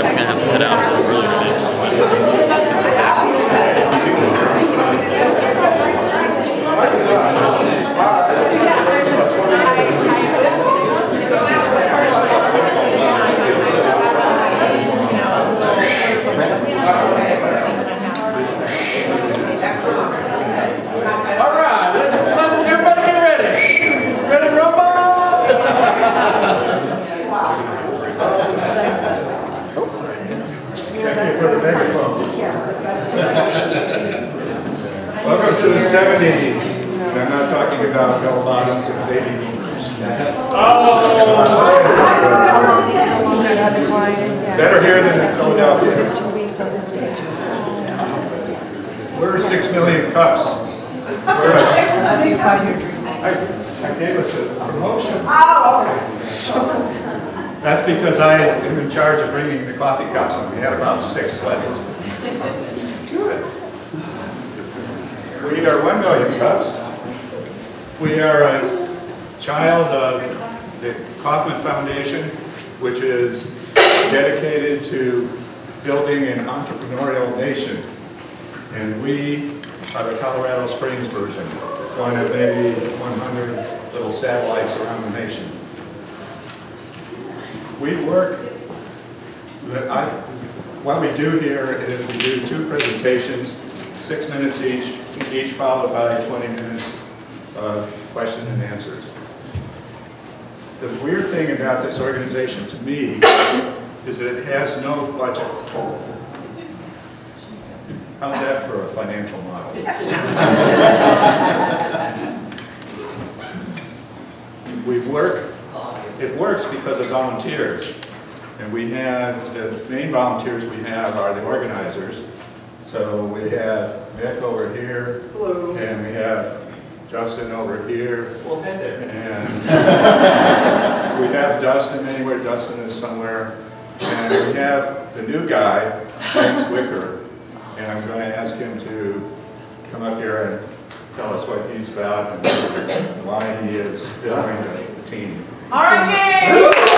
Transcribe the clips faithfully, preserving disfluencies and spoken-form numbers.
we're gonna have to head out really fast. All right, let's let's everybody get ready. Ready to rumble? Oh, sorry. Thank you for the megaphone. Welcome to the seventies. And I'm not talking about bell bottoms and baby boomers. Oh! Better here than in Philadelphia. We're six million cups. We're a, I, I gave us a promotion. That's because I am in charge of bringing the coffee cups, and we had about six left. Good. We are one million cups. We are a child of the Kauffman Foundation, which is dedicated to building an entrepreneurial nation. And we are the Colorado Springs version, one of maybe one hundred little satellites around the nation. We work, I, what we do here is we do two presentations, six minutes each, each followed by twenty minutes of questions and answers. The weird thing about this organization to me is that it has no budget. How's that for a financial model? We work, it works because of volunteers. And we have, the main volunteers we have are the organizers. So we have Nick over here. Hello. And we have Justin over here. Well, head there. And we have Dustin anywhere. Dustin is somewhere. And we have the new guy, James Wicker. And I'm going to ask him to come up here and tell us what he's about and why he is building the team. All right, James!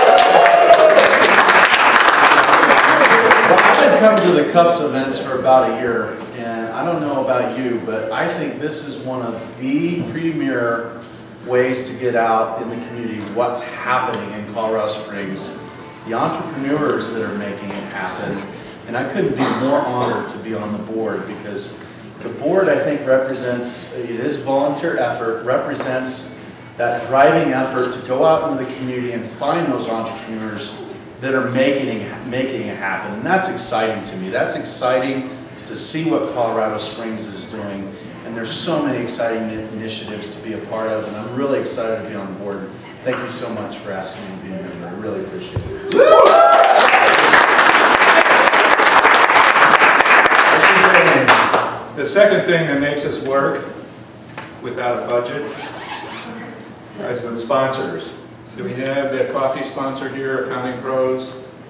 Well, I've been coming to the Cups events for about a year, and I don't know about you, but I think this is one of the premier ways to get out in the community what's happening in Colorado Springs, the entrepreneurs that are making it happen. And I couldn't be more honored to be on the board because the board, I think, represents, it is volunteer effort, represents that driving effort to go out into the community and find those entrepreneurs that are making it, making it happen. And that's exciting to me. That's exciting to see what Colorado Springs is doing. And there's so many exciting initiatives to be a part of, and I'm really excited to be on the board. Thank you so much for asking me to be a member. I really appreciate it. The second thing that makes us work without a budget is the sponsors. Do we have the coffee sponsor here, Accounting Pros?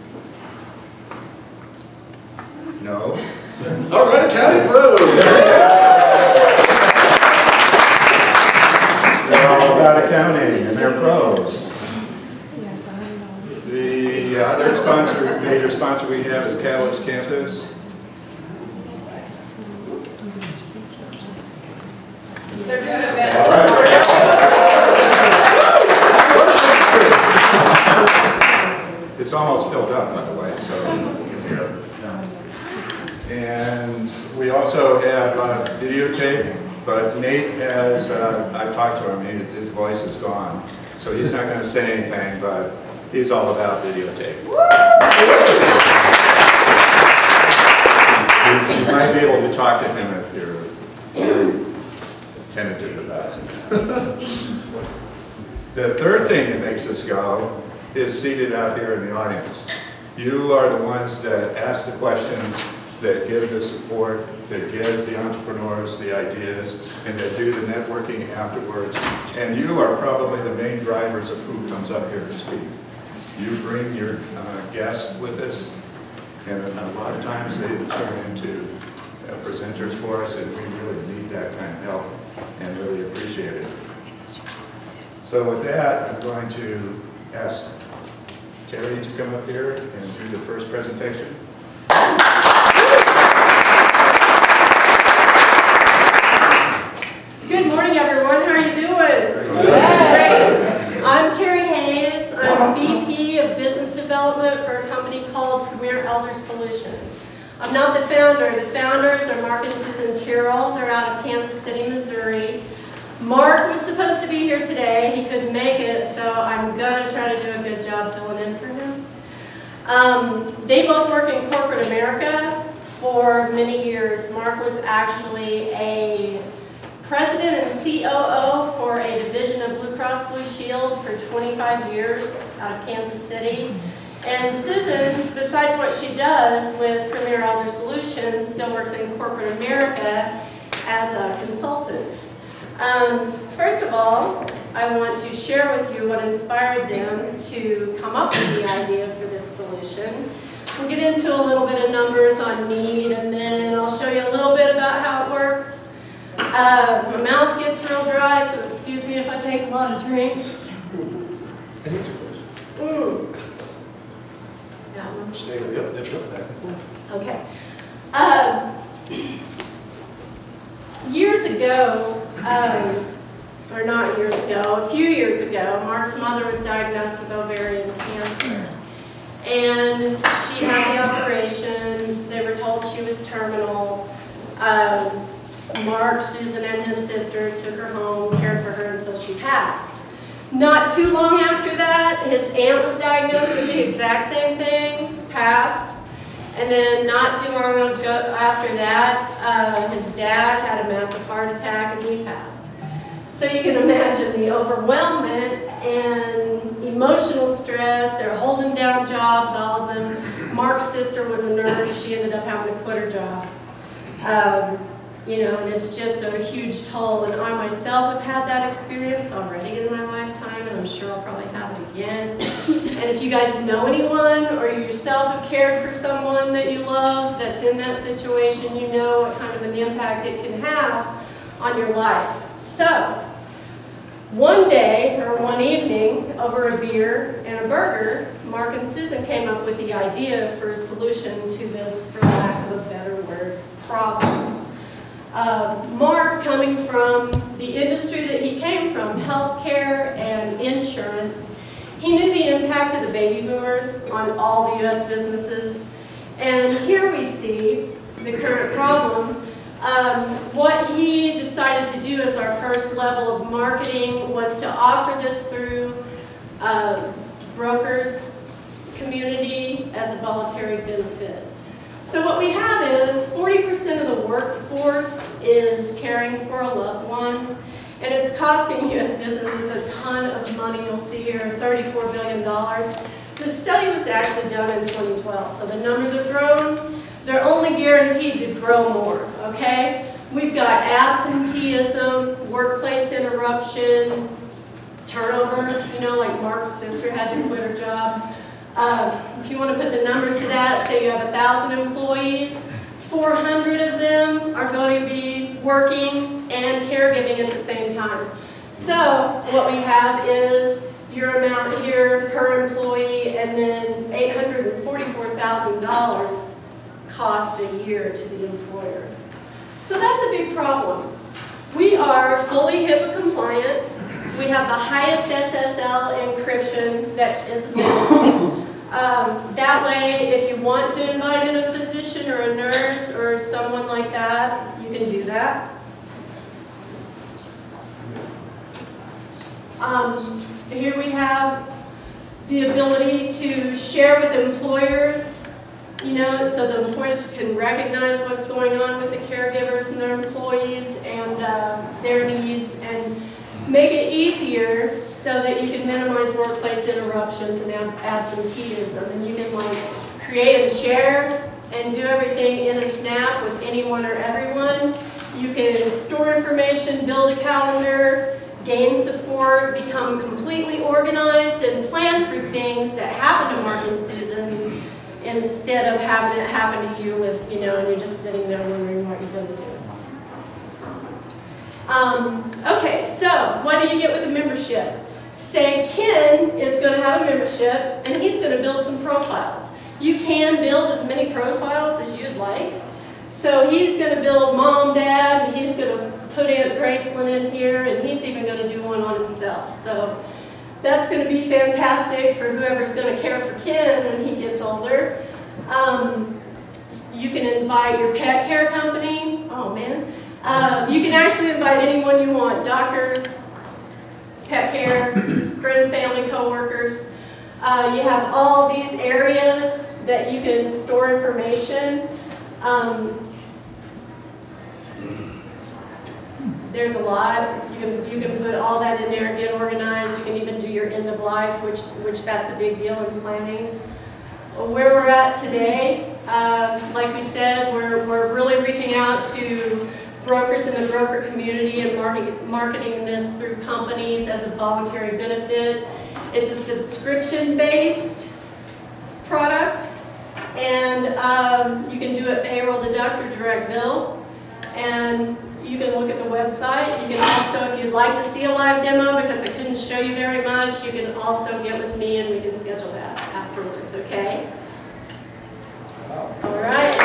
No? All right, Accounting Pros! They're all about accounting and they're pros. The other sponsor, major sponsor we have is Catalyst Campus. They're doing it better. All right. It's almost filled up, by the way, so here. And we also have uh, videotape, but Nate has, uh, I've talked to him, his, his voice is gone, so he's not going to say anything, but he's all about videotape. You, you might be able to talk to him if you're very tentative about it. The third thing that makes us go is seated out here in the audience. You are the ones that ask the questions, that give the support, that give the entrepreneurs the ideas, and that do the networking afterwards. And you are probably the main drivers of who comes up here to speak. You bring your uh, guests with us, and a lot of times they turn into uh, presenters for us, and we really need that kind of help and really appreciate it. So with that, I'm going to ask Terry to come up here and do the first presentation. Good morning, everyone. How are you doing? Great. I'm Terry Hayes. I'm V P of Business Development for a company called Premier Elder Solutions. I'm not the founder. The founders are Mark and Susan Tyrrell. They're out of Kansas City, Missouri. Mark was supposed to be here today. He couldn't make it, so I'm going to try to do a good job filling in for him. Um, they both work in corporate America for many years. Mark was actually a president and C O O for a division of Blue Cross Blue Shield for twenty-five years out of Kansas City. And Susan, besides what she does with Premier Elder Solutions, still works in corporate America as a consultant. Um, first of all, I want to share with you what inspired them to come up with the idea for this solution. We'll get into a little bit of numbers on need, and then I'll show you a little bit about how it works. Uh, my mouth gets real dry, so excuse me if I take a lot of drinks. Mm. That one. Stay up, yep, yep, back and forth. Okay. Uh, years ago, um, or not years ago, a few years ago, Mark's mother was diagnosed with ovarian cancer. And she had the operation. They were told she was terminal. Um, Mark, Susan, and his sister took her home, cared for her until she passed. Not too long after that, his aunt was diagnosed with the exact same thing, passed. And then not too long ago after that, uh, his dad had a massive heart attack and he passed. So you can imagine the overwhelmment and emotional stress. They're holding down jobs, all of them. Mark's sister was a nurse. She ended up having to quit her job. Um, You know, and it's just a huge toll, and I myself have had that experience already in my lifetime, and I'm sure I'll probably have it again. And if you guys know anyone, or you yourself have cared for someone that you love that's in that situation, you know what kind of an impact it can have on your life. So, one day, or one evening, over a beer and a burger, Mark and Susan came up with the idea for a solution to this, for lack of a better word, problem. Uh, Mark, coming from the industry that he came from, healthcare and insurance, he knew the impact of the baby boomers on all the U S businesses. And here we see the current problem. Um, what he decided to do as our first level of marketing was to offer this through uh, brokers community as a voluntary benefit. So what we have is forty percent of the workforce is caring for a loved one, and it's costing U S businesses a ton of money. You'll see here thirty-four billion dollars. The study was actually done in twenty twelve, so the numbers have grown. They're only guaranteed to grow more, okay? We've got absenteeism, workplace interruption, turnover, you know, like Mark's sister had to quit her job. Uh, if you want to put the numbers to that, say you have one thousand employees, four hundred of them are going to be working and caregiving at the same time. So what we have is your amount here per employee, and then eight hundred forty-four thousand dollars cost a year to the employer. So that's a big problem. We are fully HIPAA compliant. We have the highest S S L encryption that is available. Um, that way, if you want to invite in a physician or a nurse or someone like that, you can do that. Um, here we have the ability to share with employers, you know, so the employers can recognize what's going on with the caregivers and their employees and uh, their needs, and make it easier so that you can minimize workplace interruptions and ab absenteeism. And you can like create and share and do everything in a snap with anyone or everyone. You can store information, build a calendar, gain support, become completely organized, and plan for things that happen to Mark and Susan instead of having it happen to you with, you know, and you're just sitting there wondering what you're going to do. Um, okay, so what do you get with a membership? say Ken is going to have a membership and he's going to build some profiles. You can build as many profiles as you'd like. So he's going to build mom, dad, and he's going to put Aunt Graceland in here, and he's even going to do one on himself. So that's going to be fantastic for whoever's going to care for Ken when he gets older. Um, you can invite your pet care company. Oh man. Um, you can actually invite anyone you want. Doctors, pet care, friends, family, co-workers. Uh, you have all these areas that you can store information. Um, there's a lot. You can, you can put all that in there and get organized. You can even do your end of life, which, which that's a big deal in planning. Where we're at today, uh, like we said, we're, we're really reaching out to brokers in the broker community and market, marketing this through companies as a voluntary benefit. It's a subscription-based product, and um, you can do it payroll deduct or direct bill. And you can look at the website. You can also, if you'd like to see a live demo, because I couldn't show you very much, you can also get with me and we can schedule that afterwards, okay? All right.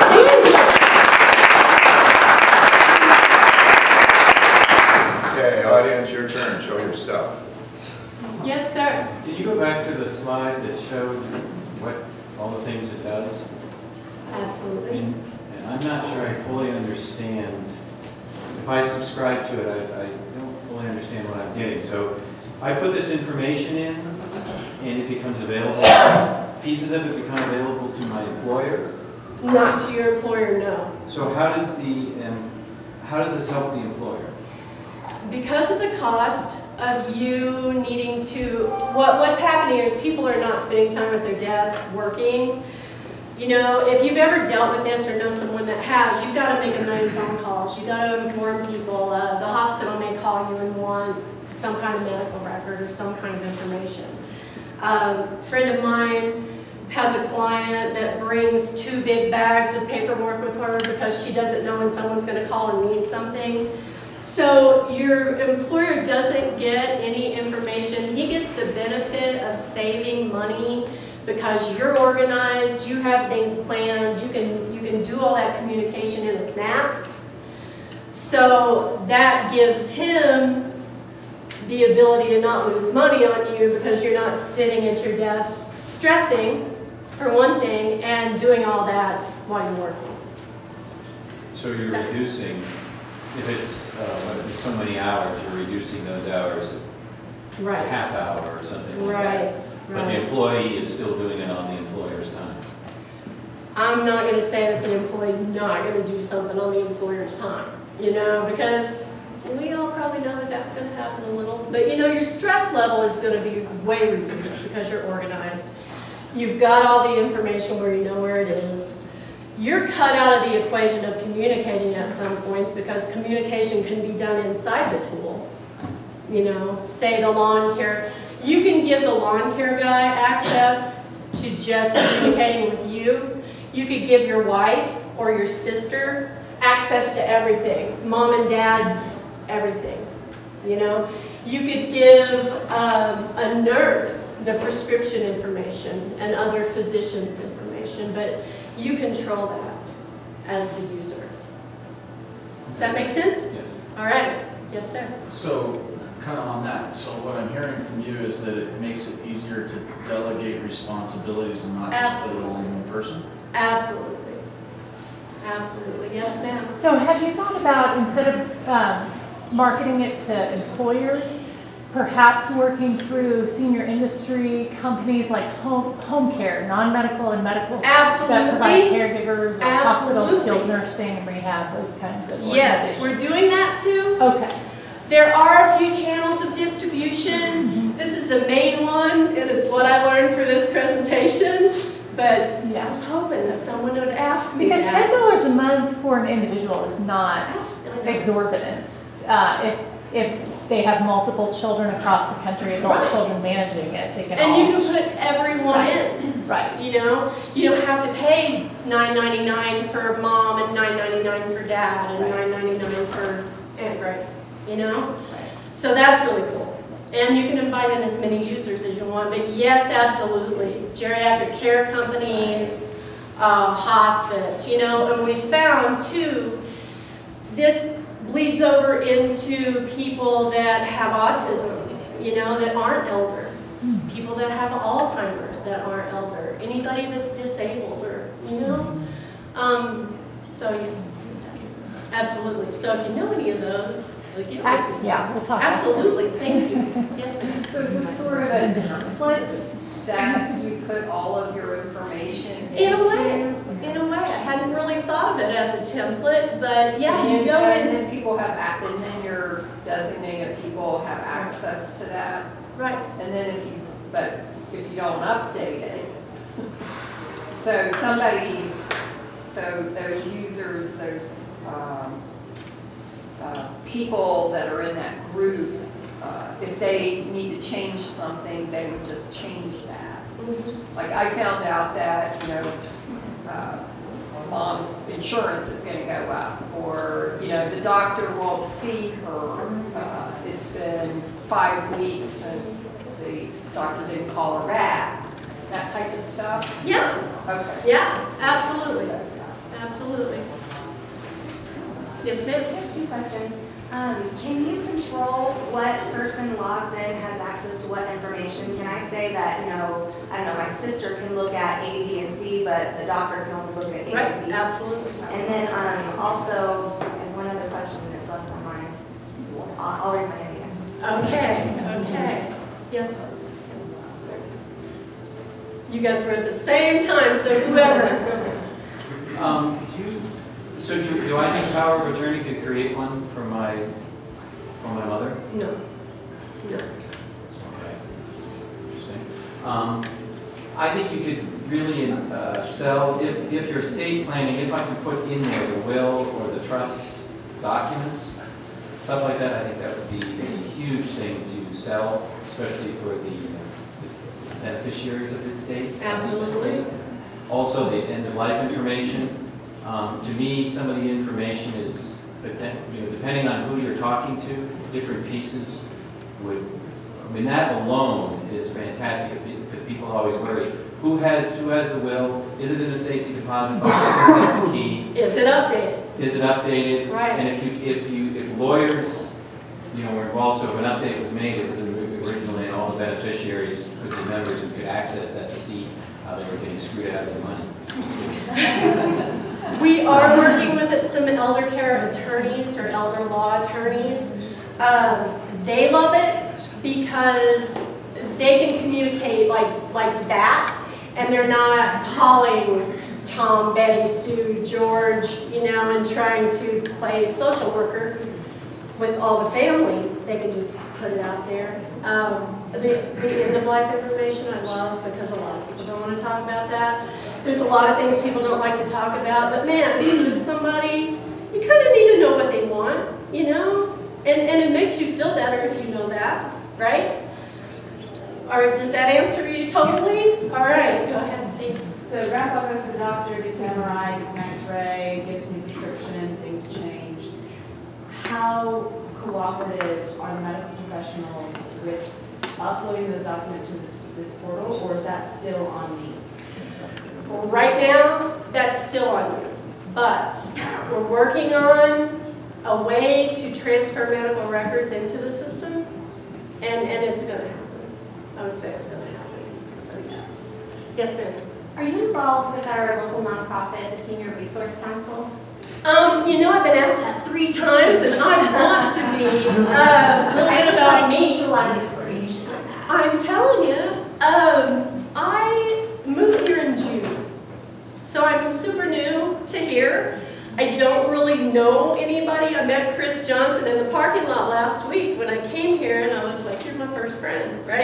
Okay, audience, your turn. Show your stuff. Yes, sir. Can you go back to the slide that showed what all the things it does? Absolutely. And, and I'm not sure I fully understand. If I subscribe to it, I, I don't fully understand what I'm getting. So I put this information in, and it becomes available. Pieces of it become available to my employer. Not to your employer, no. So how does the um, how does this help the employer? Because of the cost of you needing to, what, what's happening is people are not spending time at their desk working. You know, if you've ever dealt with this or know someone that has, you've got to make a million phone calls. You've got to inform people. Uh, the hospital may call you and want some kind of medical record or some kind of information. Um, a friend of mine has a client that brings two big bags of paperwork with her because she doesn't know when someone's going to call and need something. So your employer doesn't get any information. He gets the benefit of saving money because you're organized, you have things planned, you can, you can do all that communication in a snap. So that gives him the ability to not lose money on you because you're not sitting at your desk stressing, for one thing, and doing all that while you're working. So you're So- reducing, if it's, uh, if it's so many hours, you're reducing those hours to Right. a half hour or something like Right. that. But the Right. employee is still doing it on the employer's time. I'm not going to say that the employee's not going to do something on the employer's time, you know, because we all probably know that that's going to happen a little. But, you know, your stress level is going to be way reduced because you're organized. You've got all the information where you know where it is. You're cut out of the equation of communicating at some points because communication can be done inside the tool. You know, say the lawn care. You can give the lawn care guy access to just communicating with you. You could give your wife or your sister access to everything. Mom and dad's everything, you know. You could give um, a nurse the prescription information and other physicians' information, but you control that as the user. Does that make sense? Yes. All right. Yes, sir. So, kind of on that, so what I'm hearing from you is that it makes it easier to delegate responsibilities and not just put it all in one person? Absolutely. Absolutely. Yes, ma'am. So have you thought about, instead of um, marketing it to employers, perhaps working through senior industry companies like home, home care, non-medical and medical, Absolutely. that provide caregivers or hospital Absolutely. skilled nursing and rehab, those kinds of organizations? Yes, we're doing that too. Okay. There are a few channels of distribution. This is the main one, and it's what I learned for this presentation. But yeah, I was hoping that someone would ask me Because ten that. dollars a month for an individual is not I know. exorbitant. Uh, if if they have multiple children across the country, adult Right. children managing it, they can all. And you can put everyone Right. in. Right. You know, you don't have to pay nine ninety-nine for mom and nine ninety-nine for dad and Right. nine ninety-nine for Aunt Grace. You know, Right. so that's really cool. And you can invite in as many users as you want, but yes, absolutely. Geriatric care companies, uh, hospice, you know, and we found too, this bleeds over into people that have autism, you know, that aren't elder. People that have Alzheimer's that aren't elder. Anybody that's disabled or, you know. Um, so, you, absolutely. So if you know any of those, like, you know, yeah, we'll talk. Absolutely, thank you. Yes, ma'am. So is this sort of a template that you put all of your information into? In a way, in a way. I hadn't really thought of it as a template, but yeah, and you go and in. then people have, and then your designated people have access to that. Right. And then if you, but if you don't update it, so somebody, so those users, those um, uh, people that are in that group, uh, if they need to change something, they would just change that. Mm-hmm. Like I found out that, you know, uh, mom's insurance is going to go up, or, you know, the doctor won't see her. Uh, it's been five weeks since the doctor didn't call her back. That type of stuff? Yeah. Okay. Yeah, absolutely. Absolutely. Yes, ma'am. I have two questions. Um, can you control what person logs in, has access to what information? Can I say that, you know, I don't know, my sister can look at A, B, and C, but the doctor can only look at A Right, and B? absolutely. And then um, also, and one other question that's left in my mind. I'll, I'll raise my hand again. Okay, okay. Yes. You guys were at the same time, so whoever. Um, do you, so do, do I think power of attorney could create one for my, for my mother? No. No. Okay. Interesting. Um, I think you could really uh, sell, if, if you're estate planning, if I could put in there the will or the trust documents, stuff like that, I think that would be a huge thing to sell, especially for the, the beneficiaries of the estate. Absolutely. Also, the end-of-life information. Um, to me, some of the information is, you know, depending on who you're talking to, different pieces would, I mean, that alone is fantastic because people always worry, who has, who has the will? Is it in a safety deposit box? Who has the key? Is it updated? Is it updated? Right. And if you, if you, if lawyers, you know, were involved, so if an update was made, it was originally, and all the beneficiaries could be members who could access that to see how they were getting screwed out of their money. We are working with some elder care attorneys or elder law attorneys. Um, they love it because they can communicate like, like that, and they're not calling Tom, Betty, Sue, George, you know, and trying to play social worker with all the family. They can just put it out there. Um, the, the end-of-life information I love because a lot of people don't want to talk about that. There's a lot of things people don't like to talk about, but man, if you lose somebody, you kind of need to know what they want, you know? And, and it makes you feel better if you know that, right? Or does that answer you totally? All right, go ahead. Thank you. So grandpa goes to the doctor, gets an M R I, gets an X-ray, gets a new prescription, things change. How cooperative are the medical professionals with uploading those documents to this, this portal, or is that still on me? Well, right now, that's still on you. But we're working on a way to transfer medical records into the system, and, and it's going to happen. I would say it's going to happen. So yes. Yes, ma'am. Are you involved with our local nonprofit, the Senior Resource Council? Um, you know, I've been asked that three times, and I want to be. Uh, a little bit about me. A lot of information on that. I'm telling you, um, I moved here in June, so I'm super new to here. I don't really know anybody. I met Chris Johnson in the parking lot last week when I came here, and I was like, "You're my first friend, right?"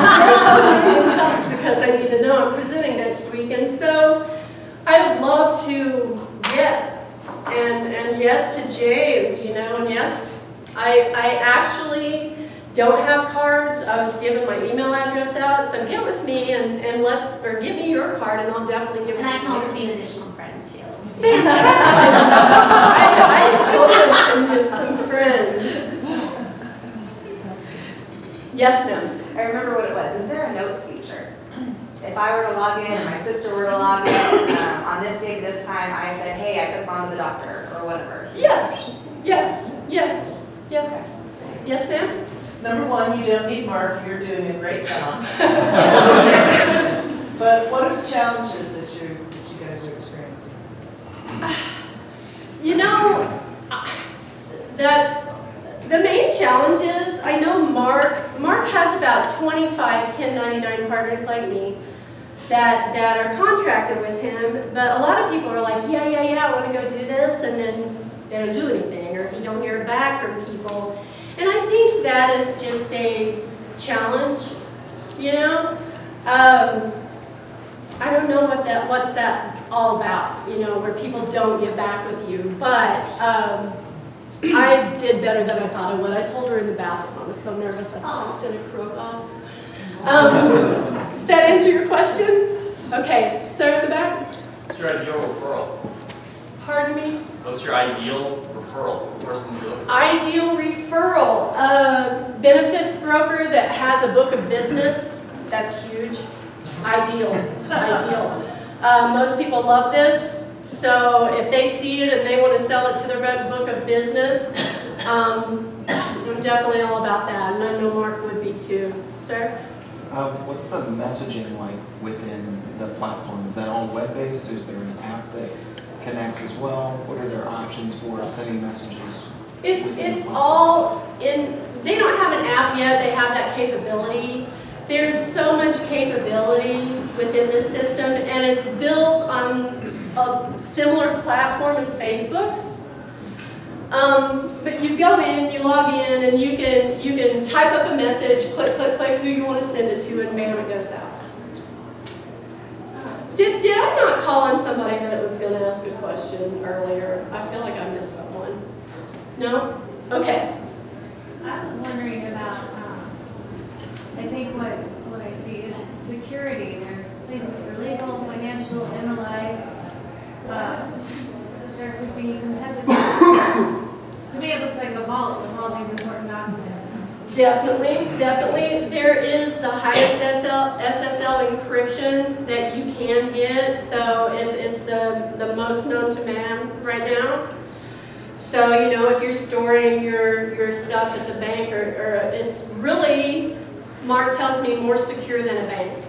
Because I need to know I'm presenting next week, and so I would love to, yes, and and yes to James, you know, and yes, I I actually don't have cards. I was given my email address out, so get with me and, and let's, or give me your card and I'll definitely give it to you. And I can also be an additional friend too. Fantastic! I, I totally can miss some friends. Yes, ma'am. I remember what it was. Is there a notes feature? If I were to log in and my sister were to log in, um, on this date, this time, I said, hey, I took mom to the doctor, or whatever. Yes, yes, yes, yes. Yes, ma'am? Number one, you don't need Mark, you're doing a great job. But what are the challenges that you, that you guys are experiencing? You know, that's, the main challenge is, I know Mark, Mark has about twenty-five ten ninety-nine partners like me that, that are contracted with him, but a lot of people are like, yeah, yeah, yeah, I want to go do this, and then they don't do anything, or you don't hear back from people. And I think that is just a challenge, you know? Um, I don't know what that, what's that all about, you know, where people don't get back with you, but um, I did better than I thought I would. I told her in the bathroom. I was so nervous I thought I was going to croak off. Um, does that answer your question? Okay, sir in the back. What's your ideal referral? Pardon me? What's your ideal referral? The person's you're looking for? Ideal referral. Uh, benefits broker that has a book of business. That's huge. Ideal. Ideal. Uh, most people love this. So if they see it and they want to sell it to the red book of business, um, I'm definitely all about that. And I know Mark would be too. Sir? Uh, what's the messaging like within the platform? Is that all web-based? Is there an app that connects as well? What are their options for sending messages? It's, it's all in, they don't have an app yet, they have that capability. There's so much capability within this system, and it's built on a similar platform as Facebook. Um, but you go in, you log in, and you can you can type up a message, click, click, click who you want to send it to, and bam, it goes out. Did, did I not call on somebody that was going to ask a question earlier? I feel like I missed someone. No? Okay. I was wondering about, um, I think what, what I see is security. There's places for legal, financial, M L A. Uh, there could be some hesitation. To me, it looks like a vault with all these important documents. Definitely, definitely. There is the highest S S L encryption that you can get, so it's, it's the, the most known to man right now. So, you know, if you're storing your, your stuff at the bank, or, or it's really, Mark tells me, more secure than a bank.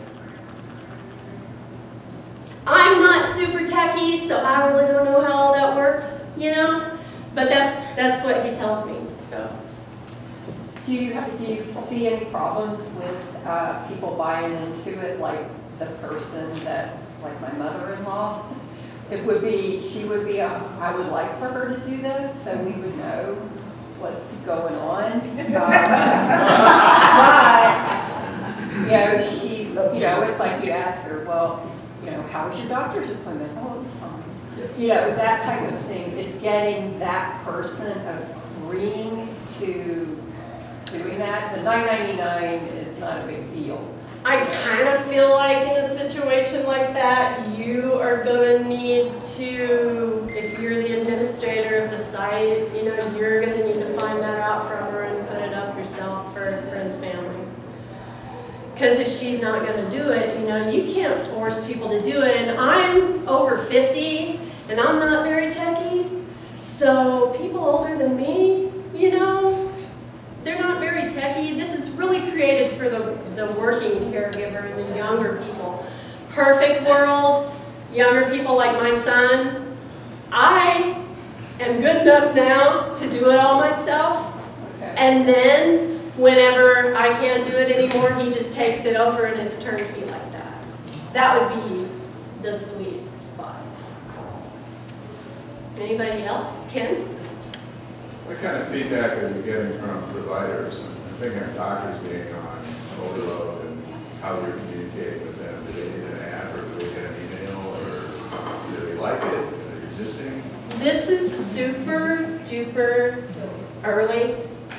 I'm not super techie, so I really don't know how all that works, you know? But that's, that's what he tells me, so. Do you, do you see any problems with uh, people buying into it, like the person that, like my mother-in-law? It would be, she would be, a, I would like for her to do this, so we would know what's going on. Uh, but, you know, she's, you know, it's like you ask her, well, you know, how was your doctor's appointment? Oh, it's fine. You know, that type of thing is getting that person agreeing to doing that. The nine ninety-nine is not a big deal. I kind of feel like in a situation like that, you are going to need to, if you're the administrator of the site, you know, you're going to need to find that out from her and put it up yourself for friends, family. Because if she's not going to do it, you know, you can't force people to do it. And I'm over fifty, and I'm not very techie. So people older than me, you know, they're not very techie. This is really created for the, the working caregiver and the younger people. Perfect world, younger people like my son. I am good enough now to do it all myself. Okay. And then whenever I can't do it anymore, he just takes it over and it's turnkey like that. That would be the sweet spot. Anybody else? Ken? What kind of feedback are you getting from providers? I'm thinking of doctors being on overload and how you're communicating with them. Do they need an app, or do they get an email, or do they like it? Are they resisting? This is super duper early.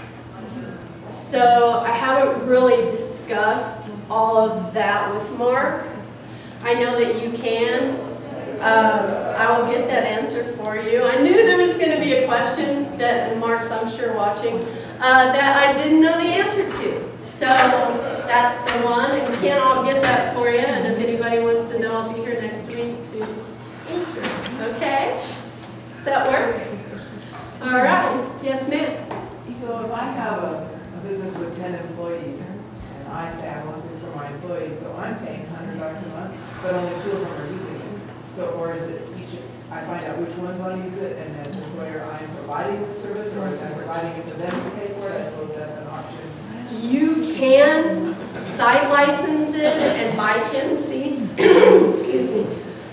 So I haven't really discussed all of that with Mark. I know that you can. Um, I will get that answer for you. I knew there was going to be a question that Mark's, I'm sure, watching, uh, that I didn't know the answer to. So that's the one, and Ken, I'll get that for you, and if anybody wants to know, I'll be here next week to answer it, okay? Does that work? All right, yes ma'am. So if I have a, a business with ten employees, and I say I want this for my employees, so I'm paying a hundred bucks a month, but only two of them are using it. So, or is it each, I find out which ones want to use it, and as an employer, I'm providing the service, or is I providing it to them to pay for it? I suppose that's an option. You can site license it and buy ten seats. Excuse me.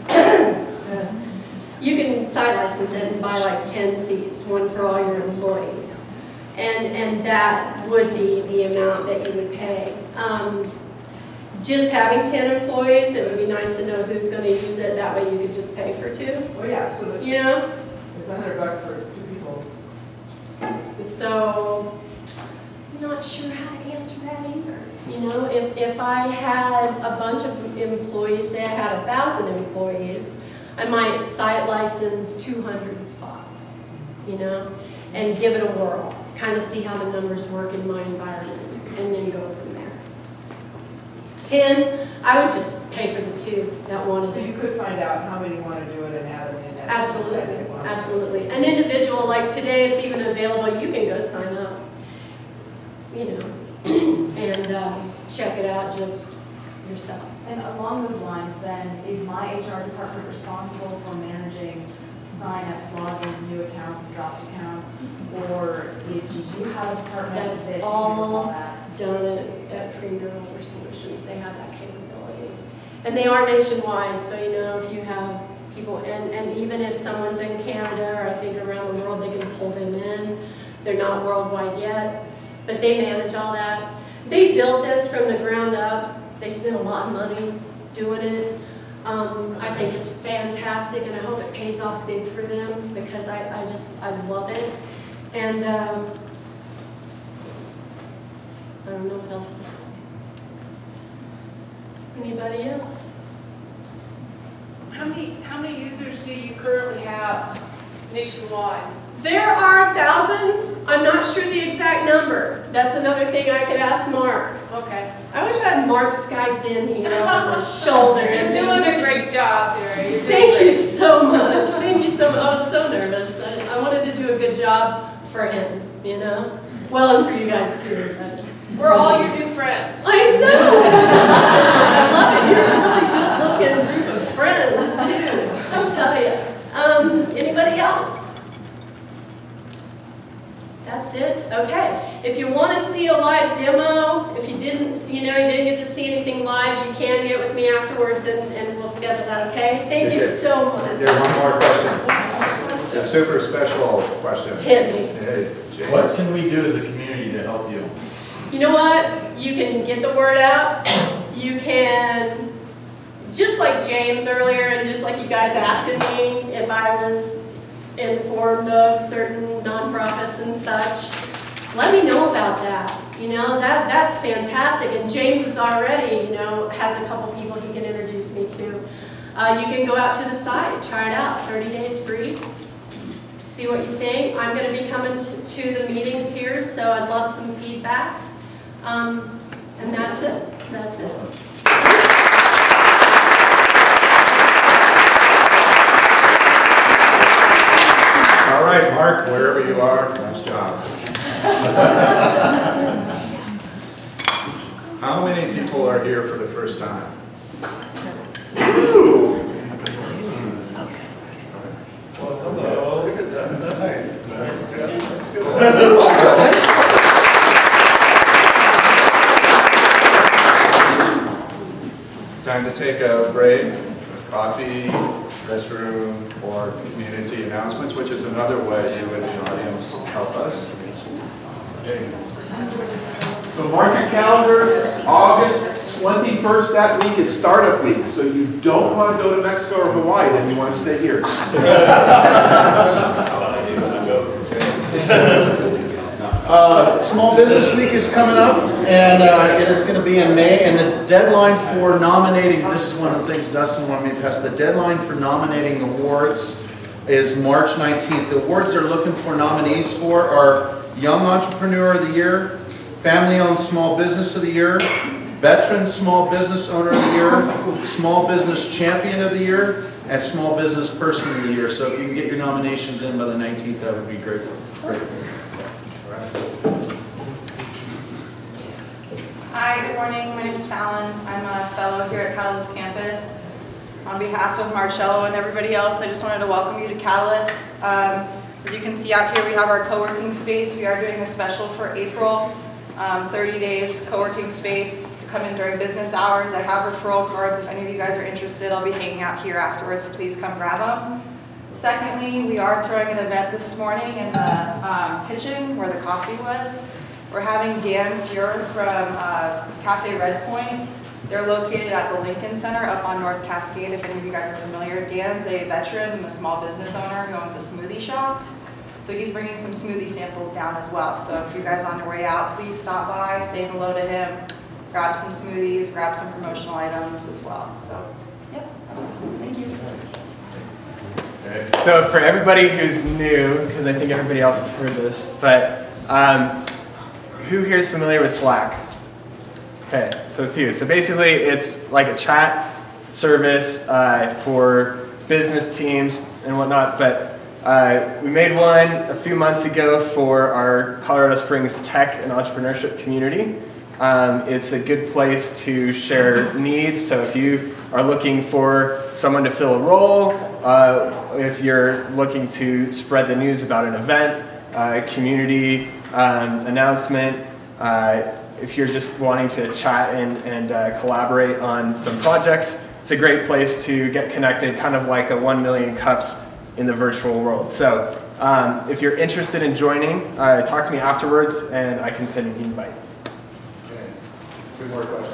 You can site license it and buy like ten seats, one for all your employees. And, and that would be the amount that you would pay. Um, just having ten employees, it would be nice to know who's going to use it. That way you could just pay for two. Well, yeah, so the, you know? it's a hundred bucks for two people. So, I'm not sure how to answer that either. You know, if, if I had a bunch of employees, say I had a thousand employees, I might site license two hundred spots, you know, and give it a whirl, kind of see how the numbers work in my environment, and then go from there. ten, I would just pay for the two that wanted So it. you could find out how many want to do it and add them in. That's Absolutely, exactly what I'm- absolutely. An individual, like today, it's even available, you can go sign up, you know, and uh, check it out just yourself. And along those lines, then, is my H R department responsible for managing sign-ups, logins, new accounts, dropped accounts, or do you have a department That's that handles all all that? done at, at Premier Older Solutions. They have that capability. And they are nationwide, so you know, if you have people, and, and even if someone's in Canada, or I think around the world, they can pull them in. They're not worldwide yet, but they manage all that. They built this from the ground up. They spent a lot of money doing it. Um, I think it's fantastic, and I hope it pays off big for them, because I, I just, I love it. And um, I don't know what else to say. Anybody else? How many, how many users do you currently have nationwide? There are thousands. I'm not sure the exact number. That's another thing I could ask Mark. Okay. I wish I had Mark Skyped in here on my shoulder. You're doing a great job, Derry. You're doing Thank you great. so much. Thank you so much. I was so nervous. I, I wanted to do a good job for him, you know? Well, and for you guys too. But We're all your new friends. I know. I love it. You're a really good-looking group of friends too. I tell you. Um, anybody else? That's it? Okay. If you want to see a live demo, if you didn't, you know, you didn't get to see anything live, you can get with me afterwards, and, and we'll schedule that, okay? Thank you Okay. so much. Here's one more question. A super special question. Hit me. Hey, James. What can we do as a community to help you? You know what? You can get the word out. You can, just like James earlier, and just like you guys asking me if I was informed of certain nonprofits and such, let me know about that. You know, that that's fantastic. And James is already, you know, has a couple people he can introduce me to. Uh, you can go out to the site, try it out, thirty days free. See what you think. I'm going to be coming to, to the meetings here, so I'd love some feedback. Um, and that's it. That's it. All right, Mark, wherever you are, nice job. How many people are here for the first time? Ooh. Well, hello. Look at that. Nice. Nice. That's good. Time to take a break, coffee, restroom, or community announcements, which is another way you in the audience help us. Okay. So mark your calendars, August twenty-first, that week is startup week, so you don't want to go to Mexico or Hawaii, then you want to stay here. Uh, Small Business Week is coming up, and uh, it is going to be in May, and the deadline for nominating, this is one of the things Dustin wanted me to pass, the deadline for nominating awards is March nineteenth. The awards they're looking for nominees for are Young Entrepreneur of the Year, Family-Owned Small Business of the Year, Veteran Small Business Owner of the Year, Small Business Champion of the Year, and Small Business Person of the Year. So if you can get your nominations in by the nineteenth, that would be great. Great. Hi, good morning. My name is Fallon. I'm a fellow here at Catalyst campus. On behalf of Marcello and everybody else, I just wanted to welcome you to Catalyst. Um, as you can see out here, we have our co-working space. We are doing a special for April, um, thirty days co-working space to come in during business hours. I have referral cards. If any of you guys are interested, I'll be hanging out here afterwards, so please come grab them. Secondly, we are throwing an event this morning in the um, kitchen where the coffee was. We're having Dan Fuhr from uh, Cafe Red Point. They're located at the Lincoln Center up on North Cascade, if any of you guys are familiar. Dan's a veteran and a small business owner who owns a smoothie shop. So he's bringing some smoothie samples down as well. So if you guys are on your way out, please stop by, say hello to him, grab some smoothies, grab some promotional items as well. So, yeah, thank you. So for everybody who's new, because I think everybody else has heard this, but um, who here is familiar with Slack? Okay, so a few. So basically it's like a chat service uh, for business teams and whatnot, but uh, we made one a few months ago for our Colorado Springs tech and entrepreneurship community. Um, it's a good place to share needs, so if you are looking for someone to fill a role, uh, if you're looking to spread the news about an event, uh, community um, announcement, uh, if you're just wanting to chat and, and uh, collaborate on some projects, it's a great place to get connected, kind of like a one million cups in the virtual world. So um, if you're interested in joining, uh, talk to me afterwards and I can send you the invite. Okay. Two more questions.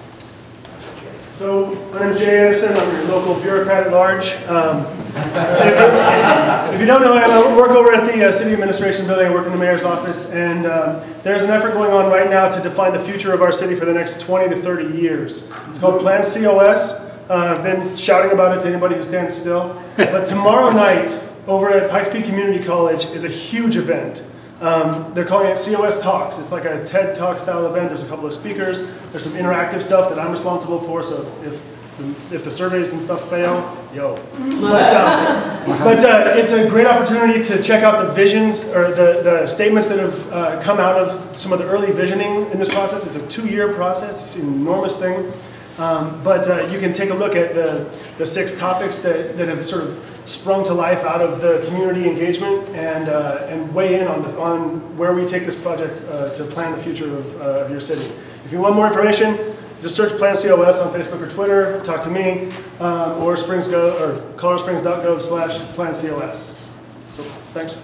So, my name is Jay Anderson. I'm your local bureaucrat at large. Um, if, you, if you don't know, I work over at the uh, City Administration Building. I work in the Mayor's office, and um, there's an effort going on right now to define the future of our city for the next twenty to thirty years. It's called Plan C O S. Uh, I've been shouting about it to anybody who stands still. But tomorrow night, over at Pikes Peak Community College, is a huge event. Um, they're calling it C O S Talks. It's like a TED Talk style event. There's a couple of speakers. There's some interactive stuff that I'm responsible for. So if if, if the surveys and stuff fail, yo. But, um, but uh, it's a great opportunity to check out the visions or the, the statements that have uh, come out of some of the early visioning in this process. It's a two-year process. It's an enormous thing. Um, but uh, you can take a look at the, the six topics that, that have sort of sprung to life out of the community engagement and, uh, and weigh in on, the, on where we take this project uh, to plan the future of, uh, of your city. If you want more information, just search Plan C O S on Facebook or Twitter, talk to me, um, or Springs Go, or colorado springs dot gov slash Plan C O S. So, thanks.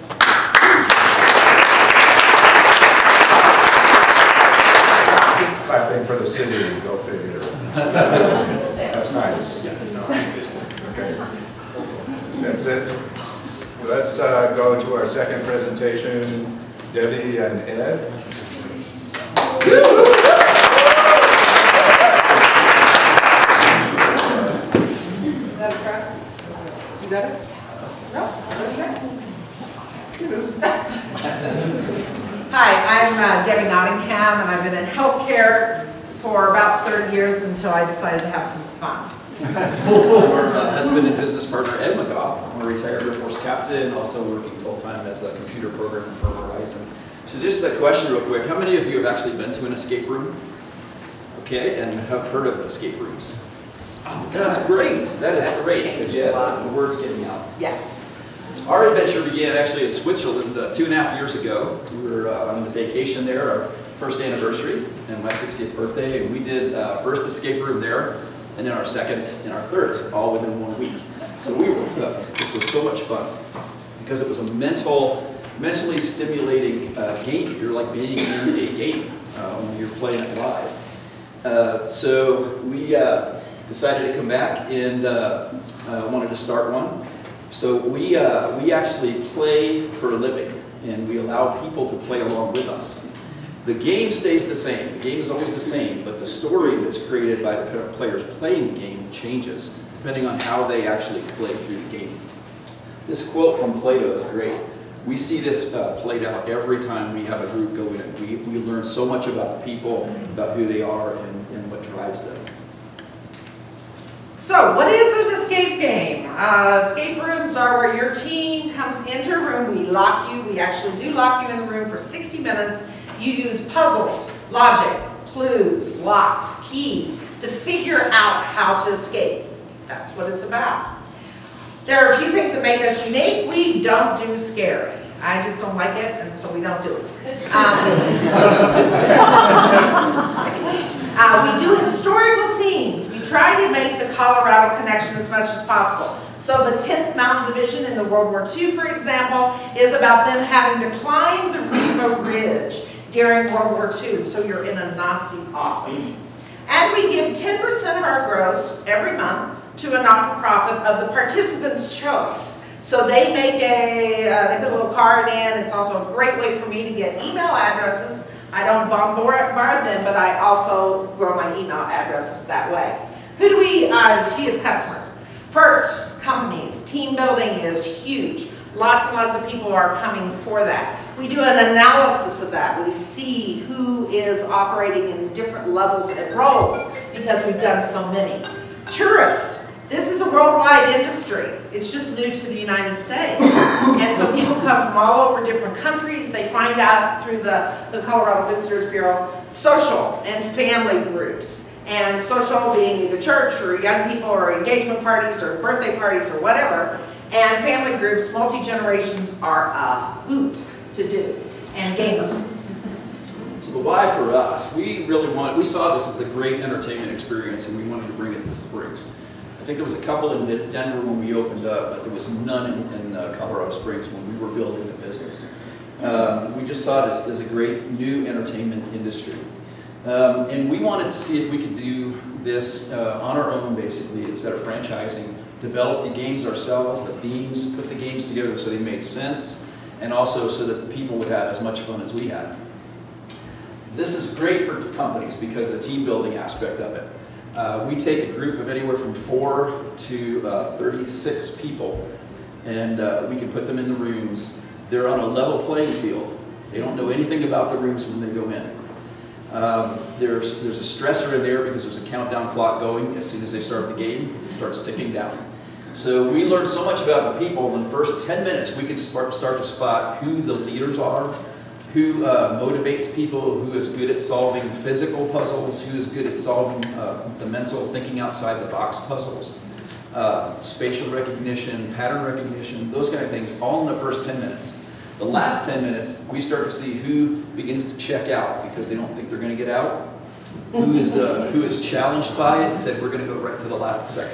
Clapping for the city, go figure. That's nice. Okay. That's it. Let's uh, go to our second presentation, Debbie and Ed. Is that a crap? You got it? No? Hi, I'm uh, Debbie Nottingham, and I've been in healthcare for about thirty years until I decided to have some fun. Our uh, husband and business partner, Ed McGaw. I'm a retired Air Force captain, also working full-time as a computer programmer for Verizon. So just a question real quick. How many of you have actually been to an escape room? Okay, and have heard of escape rooms? Oh, that's great. That is That's great. changed Yeah, a lot. the word's getting out. Yeah. Our adventure began actually in Switzerland uh, two and a half years ago. We were uh, on the vacation there, our first anniversary and my sixtieth birthday, and we did uh, first escape room there, and then our second and our third, all within one week. So we were hooked. This was so much fun because it was a mental, mentally stimulating uh, game. You're like being in a game uh, when you're playing it live. Uh, so we uh, decided to come back and uh, uh, wanted to start one. So we, uh, we actually play for a living, and we allow people to play along with us. The game stays the same. The game is always the same, but the story that's created by the players playing the game changes, depending on how they actually play through the game. This quote from Plato is great. We see this uh, played out every time we have a group go in. We, we learn so much about the people, about who they are, and, and what drives them. So, what is an escape game? Uh, escape rooms are where your team comes into a room, we lock you, we actually do lock you in the room for sixty minutes. You use puzzles, logic, clues, locks, keys to figure out how to escape. That's what it's about. There are a few things that make us unique. We don't do scary. I just don't like it, and so we don't do it. Um, uh, we do historical themes. We try to make the Colorado connection as much as possible. So the tenth Mountain Division in the World War Two, for example, is about them having to climb the Riva Ridge during World War Two, so you're in a Nazi office. And we give ten percent of our gross every month to a not-for-profit of the participants' choice. So they make a, uh, they put a little card in. It's also a great way for me to get email addresses. I don't bombard them, but I also grow my email addresses that way. Who do we uh, see as customers? First, companies. Team building is huge. Lots and lots of people are coming for that. We do an analysis of that. We see who is operating in different levels and roles because we've done so many. Tourists. This is a worldwide industry. It's just new to the United States. And so people come from all over different countries. They find us through the, the Colorado Visitors Bureau. Social and family groups. And social being either church or young people or engagement parties or birthday parties or whatever. And family groups, multi-generations are a hoot to do. And gamers. So the why for us, we really want, we saw this as a great entertainment experience and we wanted to bring it to the Springs. I think there was a couple in Denver when we opened up, but there was none in, in uh, Colorado Springs when we were building the business. Um, we just saw this as a great new entertainment industry. Um, and we wanted to see if we could do this uh, on our own, basically, instead of franchising, develop the games ourselves, the themes, put the games together so they made sense, and also so that the people would have as much fun as we had. This is great for companies because of the team building aspect of it. Uh, we take a group of anywhere from four to uh, thirty-six people, and uh, we can put them in the rooms. They're on a level playing field. They don't know anything about the rooms when they go in. Um, there's, there's a stressor in there because there's a countdown clock going. As soon as they start the game, it starts ticking down. So we learned so much about the people. In the first ten minutes, we could start, start to spot who the leaders are, who uh, motivates people, who is good at solving physical puzzles, who is good at solving uh, the mental thinking outside the box puzzles, uh, spatial recognition, pattern recognition, those kind of things, all in the first ten minutes. The last ten minutes, we start to see who begins to check out because they don't think they're going to get out, who is, uh, who is challenged by it and said, we're going to go right to the last second.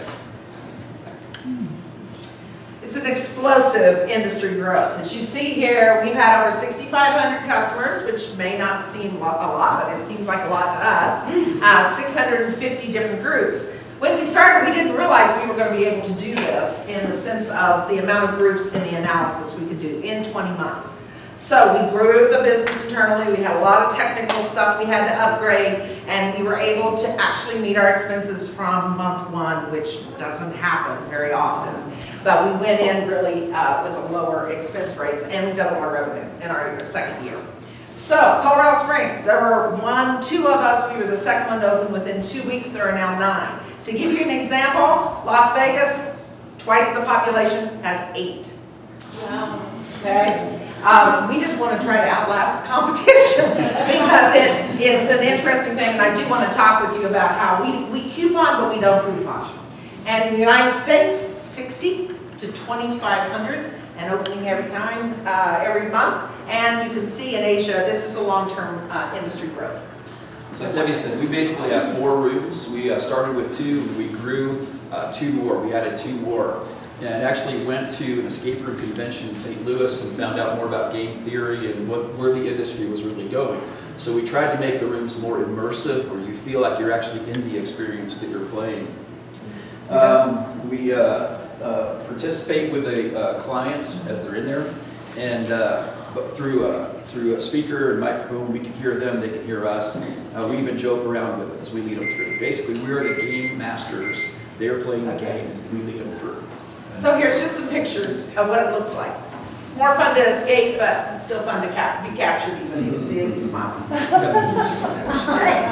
It's an explosive industry growth. As you see here, we've had over sixty-five hundred customers, which may not seem a lot, but it seems like a lot to us. Uh, six hundred fifty different groups. When we started, we didn't realize we were going to be able to do this in the sense of the amount of groups and the analysis we could do in twenty months. So we grew the business internally. We had a lot of technical stuff we had to upgrade, and we were able to actually meet our expenses from month one, which doesn't happen very often. But we went in really uh, with a lower expense rates, and we doubled our revenue in our second year. So, Colorado Springs, there were one, two of us. We were the second one to open within two weeks. There are now nine. To give you an example, Las Vegas, twice the population, has eight. Wow. Okay. Um, we just want to try to outlast the competition because it, it's an interesting thing, and I do want to talk with you about how we, we coupon, but we don't coupon. And in the United States, sixty to twenty-five hundred, and opening every time, uh, every month. And you can see in Asia, this is a long-term uh, industry growth. So as Debbie said, we basically have four rooms. We uh, started with two, we grew uh, two more, we added two more. And actually went to an escape room convention in Saint Louis and found out more about game theory and what, where the industry was really going. So we tried to make the rooms more immersive, where you feel like you're actually in the experience that you're playing. Um, we uh, uh, participate with the uh, clients as they're in there, and uh, but through a, through a speaker and microphone, we can hear them, they can hear us. Uh, we even joke around with it as we lead them through. Basically, we're the game masters. They're playing the game, and we lead them through. So here's just some pictures of what it looks like. It's more fun to escape, but it's still fun to cap be captured even in big smile. Great.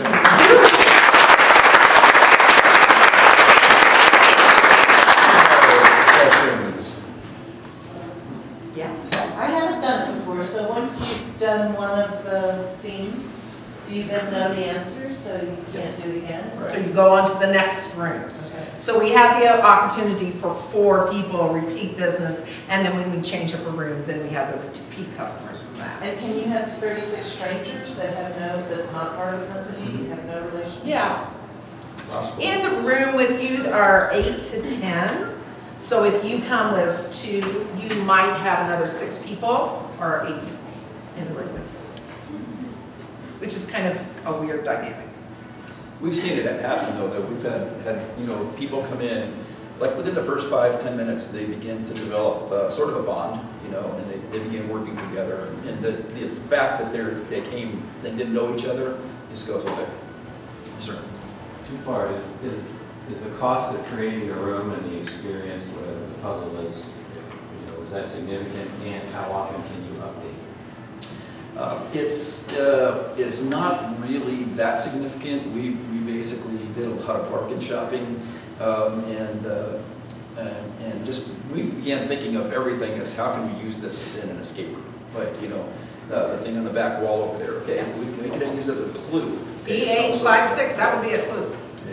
I haven't done it before, so once you've done one of the themes, do you then know the answers, so you can't do it again? So you go on to the next rooms. Okay. So we have the opportunity for four people, repeat business, and then when we change up a room, then we have the repeat customers from that. And can you have thirty-six strangers that have no, that's not part of the company, have no relationship? Yeah. In the room with you there are eight to ten. So if you come with two, you might have another six people or eight people in the room with you, which is kind of a weird dynamic. We've seen it happen though, that we've had, had, you know, people come in, like within the first five, ten minutes, they begin to develop uh, sort of a bond, you know, and they, they begin working together. And the, the fact that they're, they came and didn't know each other just goes away. Sure. Two parts is, is Is the cost of creating a room and the experience, whatever the puzzle is, you know, is that significant, and how often can you update? Uh, it's uh, it's not really that significant. We we basically did a lot of bargain shopping, um, and, uh, and and just we began thinking of everything as how can we use this in an escape room, like you know. Uh, the thing on the back wall over there, okay? We, we can use it as a clue. Okay? E eight five six, that would be a clue.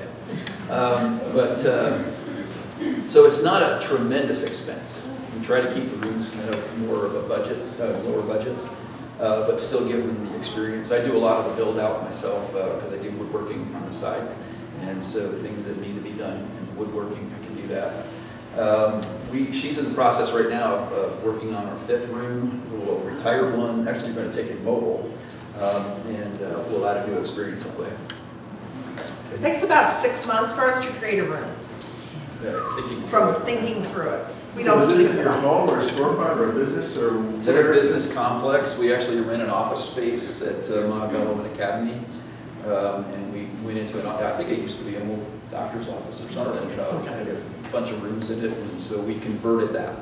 Um, but, uh, so it's not a tremendous expense. We try to keep the rooms kind of more of a budget, uh, lower budget, uh, but still give them the experience. I do a lot of the build out myself because uh, I do woodworking on the side. And so things that need to be done in woodworking, I can do that. Um, we, she's in the process right now of, of working on our fifth room. We'll retire one. Actually, we're going to take it mobile. Um, and uh, we'll add a new experience that way. It takes about six months for us to create a room. Yeah, thinking From thinking through it. We so don't is this sleep in your home or a storefront or a business or It's in a business complex. We actually rent an office space at uh, Montgomery Academy. Um, and we went into an, I think it used to be an old doctor's office or something. Uh, Some kind of business. A bunch of rooms in it, and so we converted that.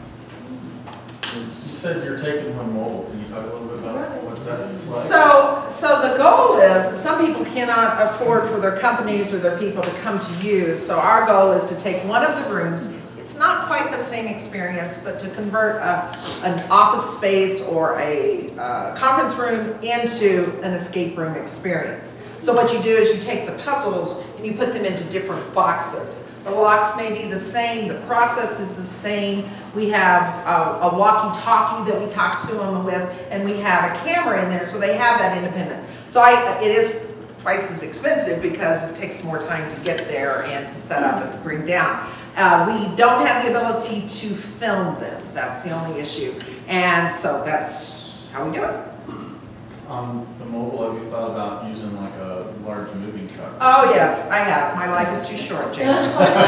You said you're taking one mobile. Can you talk a little bit about what that is like? So, so the goal is, that some people cannot afford for their companies or their people to come to you. So our goal is to take one of the rooms. It's not quite the same experience, but to convert a, an office space or a uh, conference room into an escape room experience. So what you do is you take the puzzles and you put them into different boxes. The locks may be the same, the process is the same. We have a, a walkie-talkie that we talk to them with, and we have a camera in there, so they have that independent. So I, it is twice as expensive because it takes more time to get there and to set up and to bring down. Uh, we don't have the ability to film them. That's the only issue. And so that's how we do it. On the mobile, have you thought about using like a large moving truck? Oh yes, I have. My life is too short, James.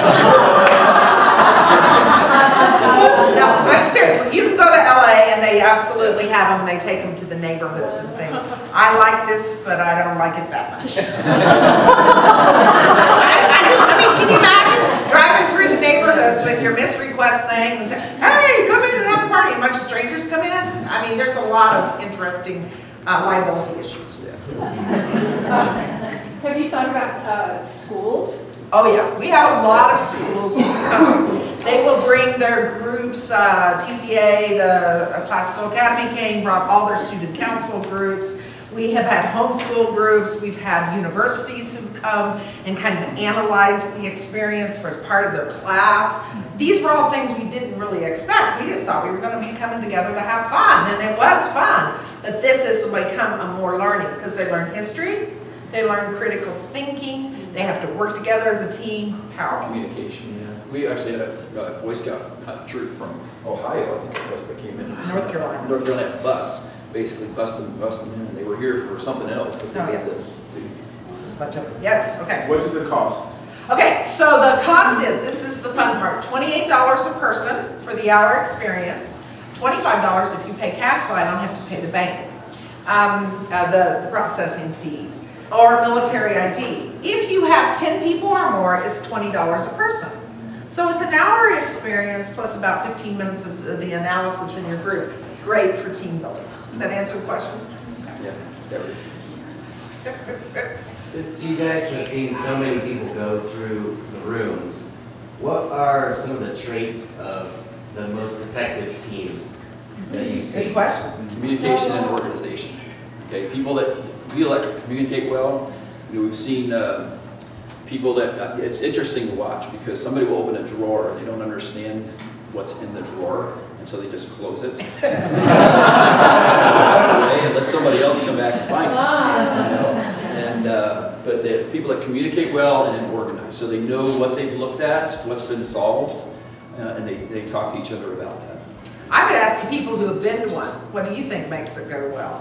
No, I'm seriously, you can go to L A and they absolutely have them, and they take them to the neighborhoods and things. I like this, but I don't like it that much. I, I just, I mean, can you imagine driving through the neighborhoods with your Miss Request thing and say, hey, come in and have a party, and a bunch of strangers come in? I mean, there's a lot of interesting uh, liability issues. Have you thought about uh, schools? Oh yeah, we have a lot of schools who come. They will bring their groups, uh, T C A, the uh, Classical Academy came, brought all their student council groups. We have had homeschool groups. We've had universities who've come and kind of analyzed the experience for as part of their class. These were all things we didn't really expect. We just thought we were going to be coming together to have fun, and it was fun. But this has become a more learning because they learn history, they learn critical thinking, they have to work together as a team. Powerful. Communication, yeah. We actually had a, a Boy Scout troop from Ohio, I think it was, that came in. North Carolina. North Carolina bus, basically busted them, busted them in. They were here for something else, but they Oh, did yeah. this. Yes, okay. What does it cost? Okay, so the cost is, this is the fun part, twenty-eight dollars a person for the hour experience, twenty-five dollars if you pay cash, so I don't have to pay the bank, um, uh, the, the processing fees, or military I D. If you have ten people or more, it's twenty dollars a person. So it's an hour experience plus about fifteen minutes of the- the analysis in your group. Great for team building. Does that answer the question? Yeah, it's got Since you guys have seen so many people go through the rooms, what are some of the traits of the most effective teams that you've seen? Good question. Communication and organization. Okay, people that feel like communicate well. You know, we've seen uh, people that, uh, it's interesting to watch because somebody will open a drawer, they don't understand what's in the drawer, and so they just close it. And let somebody else come back and find it. You know? And, uh, but the people that communicate well and then organize, so they know what they've looked at, what's been solved, uh, and they, they talk to each other about that. I would ask the people who have been to one, what do you think makes it go well?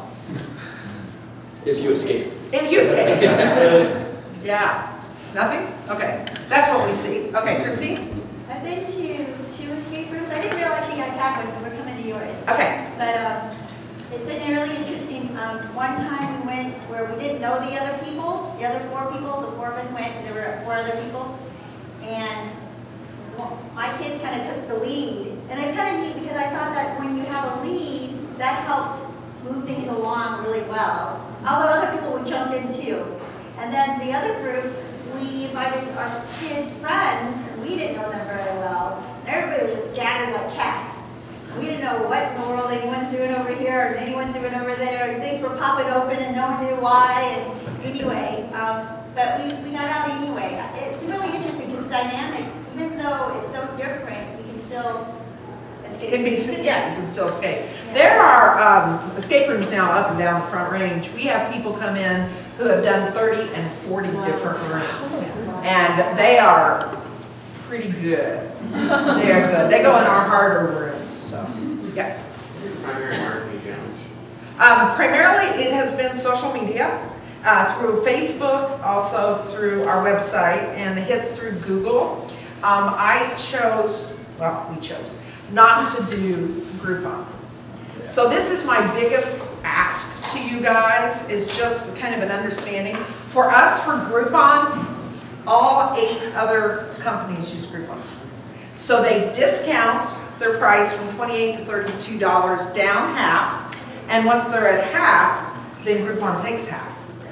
If you escape. If you escape. Yeah. Nothing? Okay. That's what we see. Okay, Christine? I've been to two escape rooms. I didn't realize you guys had one, so we're coming to yours. Okay. But um, it's been really interesting. Um, one time we went where we didn't know the other people, the other four people, so four of us went, and there were four other people. And well, my kids kind of took the lead. And it's kind of neat because I thought that when you have a lead, that helped move things along really well. Although other people would jump in too. And then the other group, we invited our kids' friends, and we didn't know them very well. And everybody was just gathered like cats. We didn't know what in the world anyone's doing over here or anyone's doing over there. And things were popping open and no one knew why. And anyway, um, but we, we got out anyway. It's really interesting because dynamic, even though it's so different, you can still escape. Can be, yeah, you can still escape. There are um, escape rooms now up and down the Front Range. We have people come in who have done thirty and forty different rooms. And they are pretty good. They are good. They go in our harder rooms, so, yeah. Primary marketing challenge. Um, primarily, it has been social media, uh, through Facebook, also through our website, and the hits through Google. Um, I chose, well, we chose, not to do Groupon. So this is my biggest ask to you guys, is just kind of an understanding. For us, for Groupon, all eight other companies use Groupon. So they discount their price from twenty-eight to thirty-two dollars down half, and once they're at half, then Groupon takes half.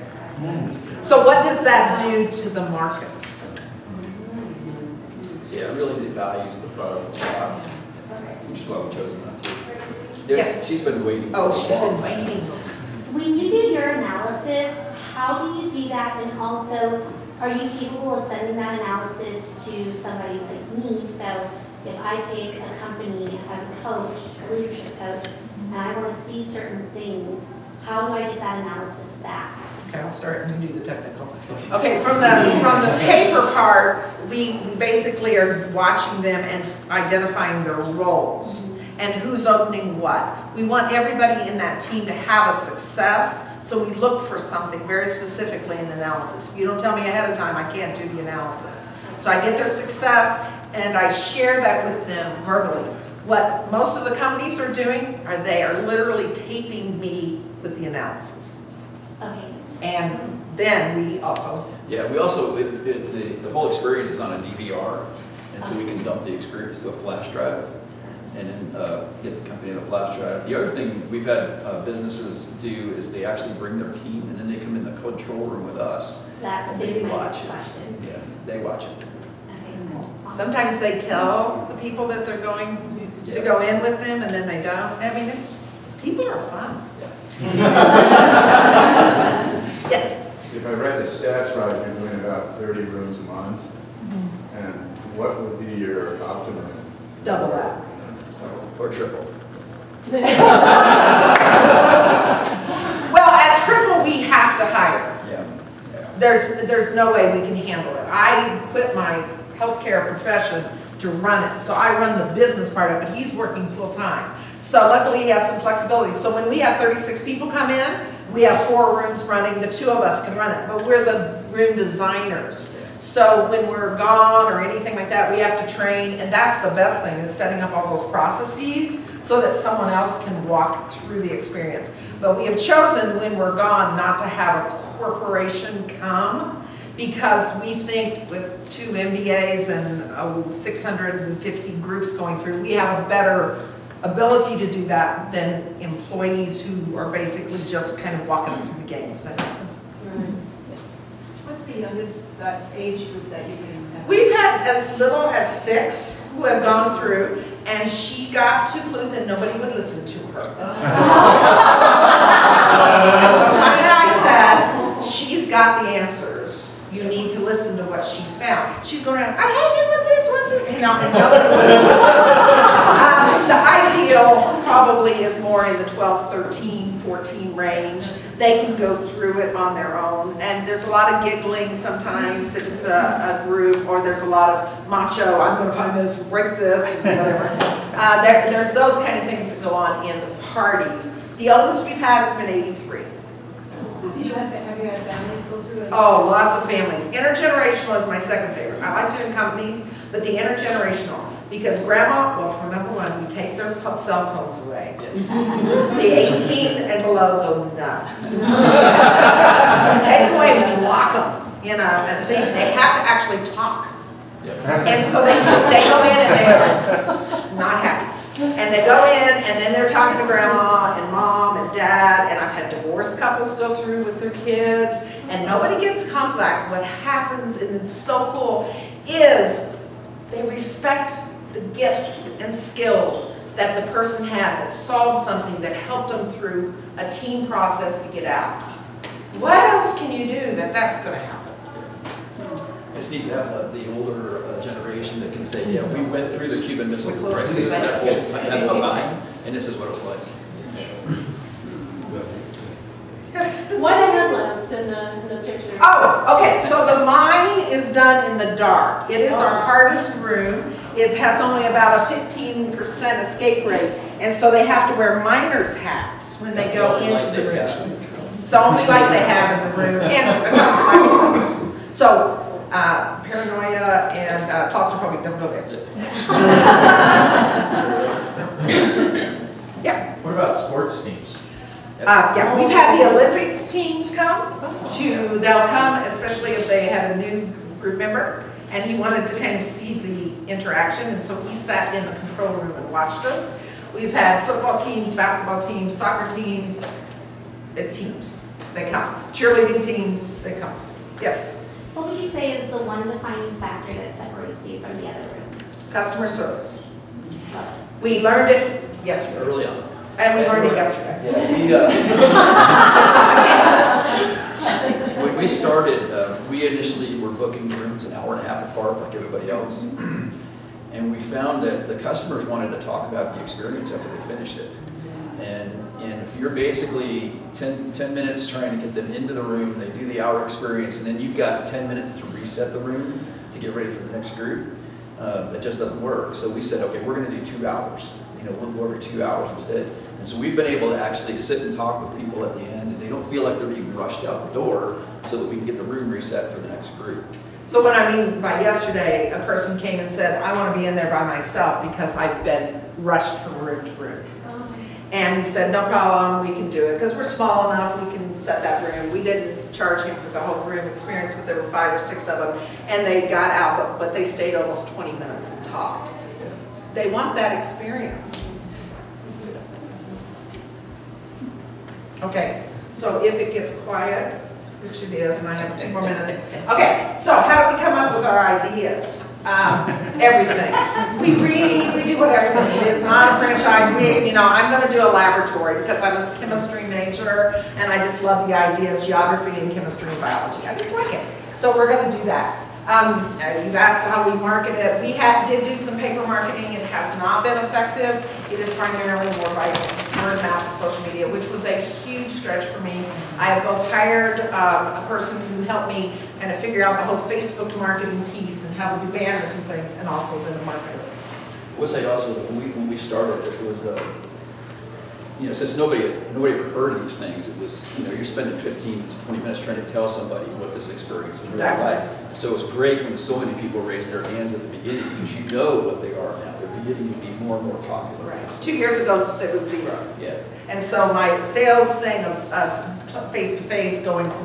So what does that do to the market? Yeah, it really devalues the product a lot, which is why we chose not to. Yes, Yes. she's been waiting. Oh, for a she's long been time. waiting. When you do your analysis, how do you do that? And also, are you capable of sending that analysis to somebody like me? So if I take a company as a coach, a leadership coach, and I want to see certain things, how do I get that analysis back? Okay, I'll start and you do the technical. Okay, from the from the paper part, we, we basically are watching them and identifying their roles and who's opening what. We want everybody in that team to have a success, so we look for something very specifically in the analysis. If you don't tell me ahead of time, I can't do the analysis. So I get their success and I share that with them verbally. What most of the companies are doing are they are literally taping me with the analysis. Okay. And then we also... Yeah, we also, it, it, the, the whole experience is on a D V R, and so we can dump the experience to a flash drive, and then uh, get the company on a flash drive. The other thing we've had uh, businesses do is they actually bring their team, and then they come in the control room with us, That's and they my watch next it. question. Yeah, they watch it. Sometimes they tell the people that they're going to go in with them, and then they don't. I mean, it's, people are fun. Yes? If I read the stats right, you're doing about thirty rooms a month. And what would be your optimum? Double that. Or triple. Well, at triple, we have to hire. Yeah. There's, there's no way we can handle it. I quit my healthcare profession to run it. So I run the business part of it. He's working full time. So luckily he has some flexibility. So when we have thirty-six people come in, we have four rooms running. The two of us can run it, but we're the room designers. So when we're gone or anything like that, we have to train. And that's the best thing, is setting up all those processes so that someone else can walk through the experience. But we have chosen when we're gone not to have a corporation come, because we think with two M B As and uh, six hundred fifty groups going through, we have a better ability to do that than employees who are basically just kind of walking through the game. Does that make sense? What's the youngest uh, age group that you've been? We've had as little as six who have gone through, and she got two clues and nobody would listen to her. So finally I said, she's got the answers. You need to listen to what she's found. She's going around, I hate it, what's this, what's this? You know, and nobody listens to her. Um, the ideal probably is more in the twelve, thirteen, fourteen range. They can go through it on their own, and there's a lot of giggling sometimes if it's a, a group, or there's a lot of macho, I'm going to find this, break this, and whatever. Uh, there, there's those kind of things that go on in the parties. The oldest we've had has been eighty-three. Did you have, have you had families go through it? Oh, lots of families. Intergenerational is my second favorite. I like doing companies, but the intergenerational, because grandma, well, for number one, we take their cell phones away. Yes. The eighteen and below go nuts. So we take them away, we lock them, you know, and they, they have to actually talk. Yep. And so they, they go in and they're not happy. And they go in and then they're talking to grandma and mom and dad, and I've had divorced couples go through with their kids, and nobody gets conflict. What happens, and it's so cool, is they respect the gifts and skills that the person had that solved something, that helped them through a team process to get out. What else can you do that that's going to happen? It's neat to have uh, the older uh, generation that can say, yeah, we went through the Cuban Missile Crisis at the time, and this is what it was like. Yes. What are headlamps in the, in the picture? Oh, okay, so the mine is done in the dark. It is our hardest room. It has only about a fifteen percent escape rate, and so they have to wear miner's hats when they That's go the into light the they room. have. It's the only light they have in the room, and a couple of flashlights. So, uh, paranoia and uh, claustrophobic, don't go there. Yeah. What about sports teams? Uh, yeah, we've had the Olympics teams come to, they'll come, especially if they have a new group member, and he wanted to kind of see the interaction, and so he sat in the control room and watched us. We've had football teams, basketball teams, soccer teams, uh, teams, they come. Cheerleading teams, they come. Yes? What would you say is the one defining factor that separates you from the other rooms? Customer service. We learned it yesterday. Early on. And we learned it yesterday. Yeah, we, uh, when we started, uh, we initially were booking rooms an hour and a half apart like everybody else. And we found that the customers wanted to talk about the experience after they finished it. And, and if you're basically ten, ten minutes trying to get them into the room, they do the hour experience, and then you've got ten minutes to reset the room to get ready for the next group, uh, it just doesn't work. So we said, okay, we're going to do two hours. You know, we'll go over two hours instead. And so we've been able to actually sit and talk with people at the end, and they don't feel like they're being rushed out the door, so that we can get the room reset for the next group. So what I mean by yesterday, a person came and said, I want to be in there by myself because I've been rushed from room to room. And we said, no problem, we can do it, because we're small enough, we can set that room. We didn't charge him for the whole room experience, but there were five or six of them, and they got out, but, but they stayed almost twenty minutes and talked. They want that experience. Okay, so if it gets quiet, which it is, and I have a few more minutes. Okay, so how do we come up with our ideas? Um, everything. We read, we do what everybody is, not a franchise. We, you know, I'm going to do a laboratory because I'm a chemistry major and I just love the idea of geography and chemistry and biology. I just like it. So we're going to do that. Um, you've asked how we market it. We had, did do some paper marketing. It has not been effective. It is primarily more by word of mouth and social media, which was a huge stretch for me. I have both hired um, a person who helped me kind of figure out the whole Facebook marketing piece and how to do banners and things, and also been a marketer. I would say also that when we, when we started, it was, uh, you know, since nobody, nobody ever heard of these things, it was, you know, you're spending fifteen to twenty minutes trying to tell somebody what this experience is really like. So it was great when so many people raised their hands at the beginning, because you know what they are now. They're beginning to be more and more popular. Right. Two years ago, it was zero. Yeah. And so my sales thing of, of face-to-face going from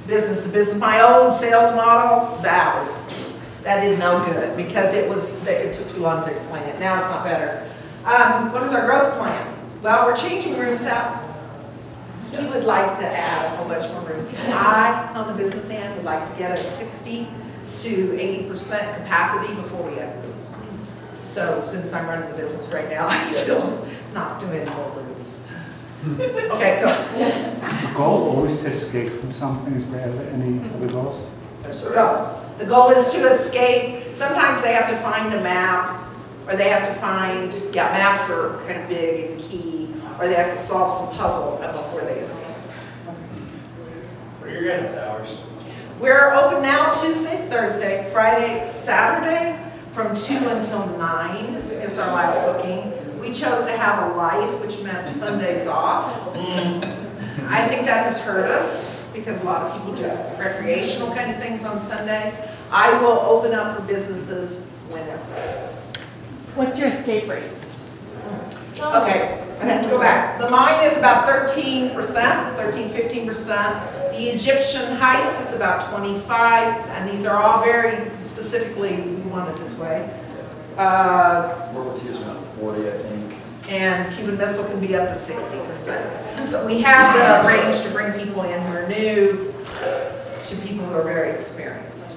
business to business. My old sales model, that was, that did no good because it was, it took too long to explain it. Now it's not better. Um, what is our growth plan? Well, we're changing rooms out. We would like to add a whole bunch more rooms. I, on the business end, would like to get at sixty to eighty percent capacity before we add rooms. So since I'm running the business right now, I'm still not doing more rooms. Okay, go. The goal always to escape from something. Is there any other goals? There's a goal. The goal is to escape. Sometimes they have to find a map, or they have to find, yeah, maps are kind of big and key, or they have to solve some puzzle before they escape. What are your guys' hours? We're open now Tuesday, Thursday, Friday, Saturday, from two until nine is our last booking. We chose to have a life, which meant Sundays off. I think that has hurt us because a lot of people do recreational kind of things on Sunday. I will open up for businesses whenever. What's your escape rate? Okay, I have to go back. The mine is about thirteen percent, thirteen, fifteen percent. The Egyptian heist is about twenty-five, and these are all very specifically, we want it this way. Uh, World War Two is around forty, I think. And Cuban Missile can be up to sixty percent. So we have the range to bring people in who are new to people who are very experienced.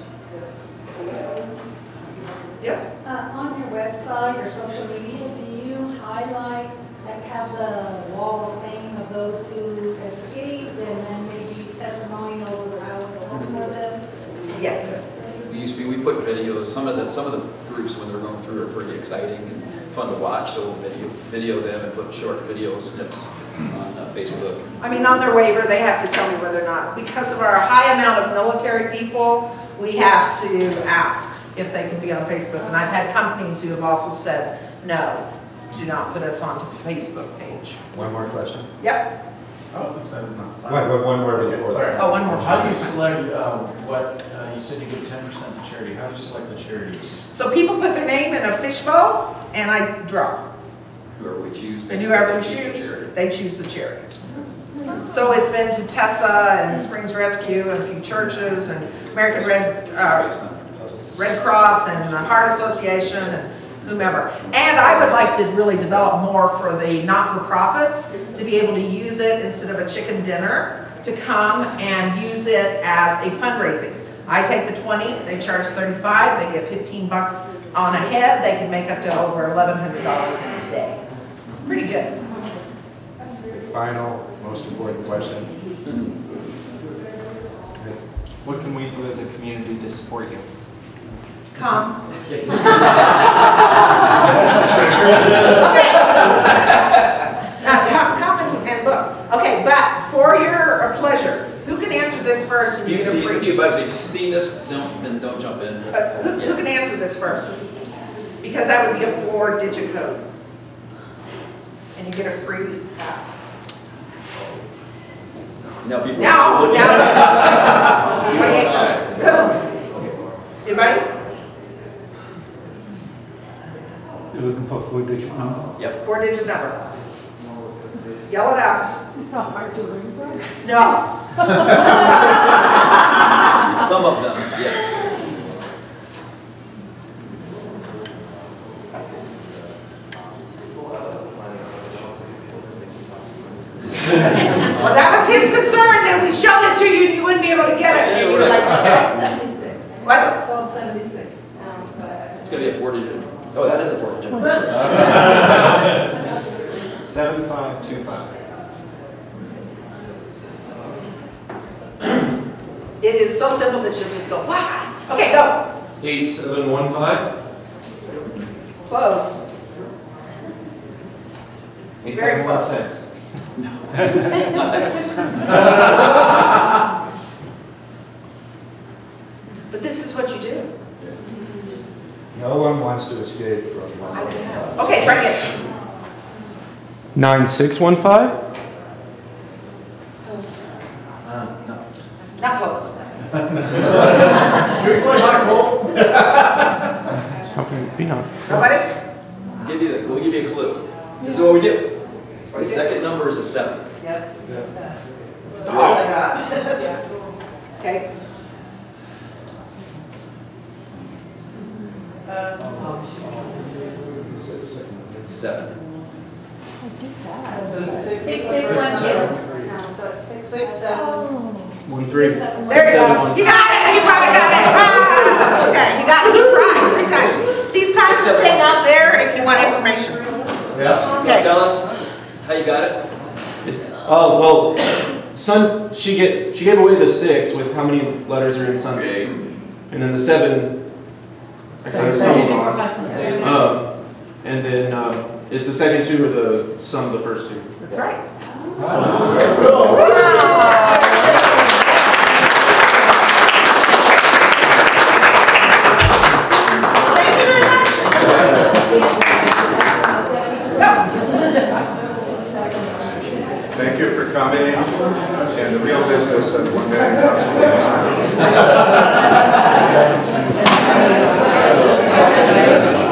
Yes? Uh, on your website or social media, do you highlight, like have the wall of fame of those who escaped and then maybe testimonials of how it went for them? Yes. We used to be, we put videos, some of the, some of the groups when they're going through are pretty exciting and fun to watch, so we'll video, video them and put short video snips on uh, Facebook. I mean, on their waiver, they have to tell me whether or not, because of our high amount of military people, we have to ask if they can be on Facebook. And I've had companies who have also said, no, do not put us on the Facebook page. One more question. Yep. Oh, that's that is not fine. One, one, one more before that. Oh, one more. How do you select um, what, uh, you said you give ten percent for charity. How do you select the charities? So people put their name in a fishbowl, and I draw. Whoever we choose. And whoever we choose, they choose the charity. So it's been to Tessa and Springs Rescue and a few churches and American Red, uh, Red Cross and the Heart Association and whomever. And I would like to really develop more for the not-for-profits to be able to use it instead of a chicken dinner, to come and use it as a fundraising. I take the twenty, they charge thirty-five, they get fifteen bucks on a head, they can make up to over eleven hundred dollars in a day. Pretty good. Final, most important question. What can we do as a community to support you? Come. Okay. Now, come, come and, and look. Okay, but for your pleasure, who can answer this first? And you You've get a seen, free- you, but if you've seen this, don't, then don't jump in. But who, who can answer this first? Because that would be a four-digit code. And you get a free pass. Now, people Now, are now. You don't know. Anybody? You're looking for four digit number? Yep. Four-digit number. Yell it out. It's not hard to remember. No. Some of them, yes. Well, that was his concern, that we show this to you and you wouldn't be able to get it. And you were like, okay. seventy-six. What? twelve seventy-six. It's going to be a four digit. Oh, that is a four digit. seven five two five. It is so simple that you'll just go, wow. Okay, go. Eight seven one five. Close. Eight Very seven one close. six. But this is what you do. No one wants to escape from one. Okay, try it. Nine six one five. Close. Uh, no. Not close. How can it be on? Nobody? Give you the, we'll give you a clue. This is what we do. The second number is a seven. Yep. It's all I got. Okay. Seven. So six, Six, six, one, two. No, so it's six, six, seven. One, three. There he goes. He got it. He finally got it. Ah! Okay, he got it. He tried three times. These cards are sitting out there if you want information. Yeah. Okay. Tell us how you got it. Oh, well, Sun, she get she gave away the six with how many letters are in Sunday, and then the seven, I kind of stumbled on. Um, and then uh, is the second two or the sum of the first two? That's right. Thank you for coming, and the real business of one million dollars.